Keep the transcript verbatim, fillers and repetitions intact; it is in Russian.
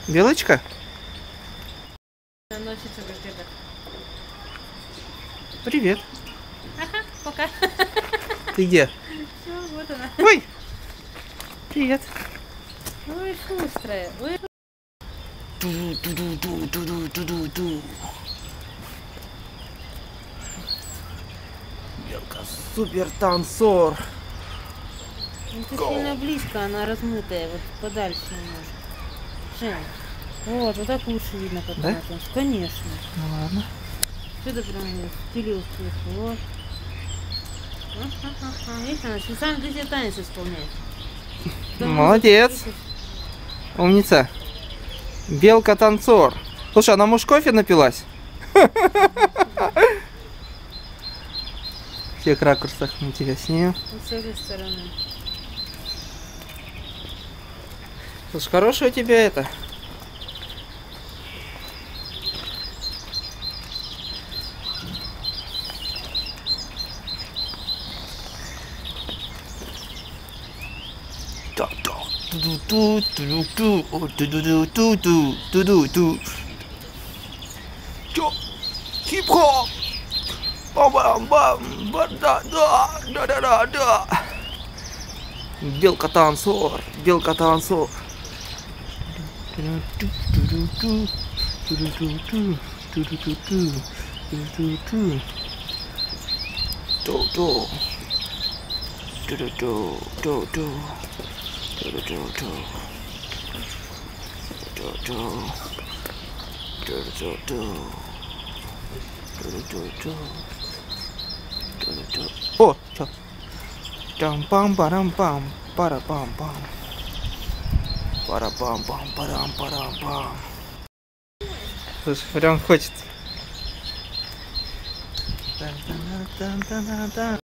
Белочка? Носится где-то. Привет. Ага, пока. Ты где? Все, вот она. Ой! Привет. Ой, шустрая. Ой. Ту-ду-ду-ду-ду-ду-ду-ду. Белка супер танцор. Ну, ты сильно близко, она размытая. Вот подальше немножко. Жень. Вот, вот так лучше видно, как Да? она танцует. Конечно. Ну ладно. Что-то прям впилил в вот. Ха-ха-ха. Видишь, она специально для тебя танец исполняет. Потому Молодец. что, Умница. Белка танцор. Слушай, она может кофе напилась? В всех ракурсах интереснее. вот с этой стороны. Слушай, хорошая у тебя это. Хип-хоп! Бам-бам-бам! Да-да-да! Белка танцор! Белка танцор! Ту-ту! Ту-ту-ту! Ту-ту! Ту-ту-ту! Ту-ту! Ту-ту-ту! Ту-ту-ту! Ту-ту! О, чё? Там-пам-парам-пам! Пара-пам-пам! Пара-пам-пам! Парам-парам-пам! Слушай, прям хочется.